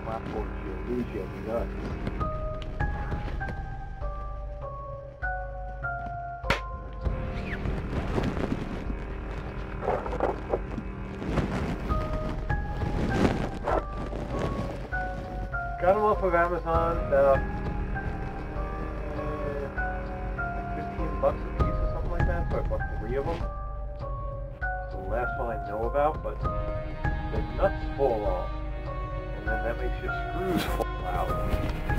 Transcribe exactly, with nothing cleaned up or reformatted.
clapboard she'll lose you if you got. Got them off of Amazon, about uh, fifteen bucks a piece or something like that, so I bought three of them. It's the last one I know about, but the nuts fall off, and then that makes your screws fall out.